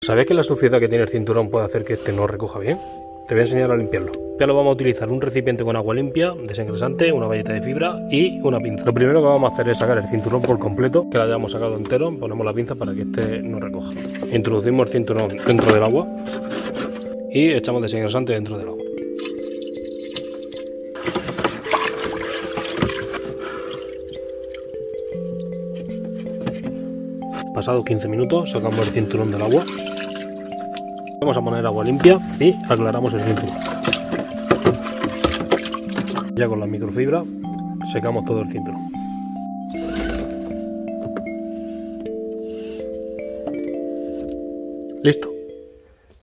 ¿Sabes que la suciedad que tiene el cinturón puede hacer que este no recoja bien? Te voy a enseñar a limpiarlo. Ya lo vamos a utilizar un recipiente con agua limpia, desengrasante, una bayeta de fibra y una pinza. Lo primero que vamos a hacer es sacar el cinturón por completo, que lo hayamos sacado entero, ponemos la pinza para que este no recoja. Introducimos el cinturón dentro del agua y echamos desengrasante dentro del agua. Pasados 15 minutos sacamos el cinturón del agua. Vamos a poner agua limpia y aclaramos el cinturón. Ya con la microfibra secamos todo el cinturón.